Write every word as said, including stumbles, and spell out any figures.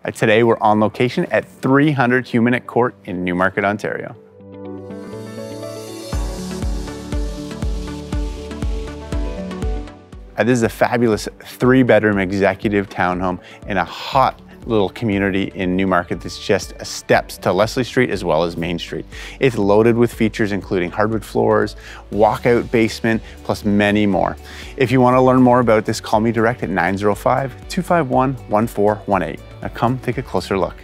Uh, today we're on location at three hundred Humeniuk Court in Newmarket, Ontario. Uh, this is a fabulous three-bedroom executive townhome in a hot little community in Newmarket that's just steps to Leslie Street as well as Main Street. It's loaded with features including hardwood floors, walkout basement, plus many more. If you want to learn more about this, call me direct at nine zero five, two five one, one four one eight. Now come take a closer look.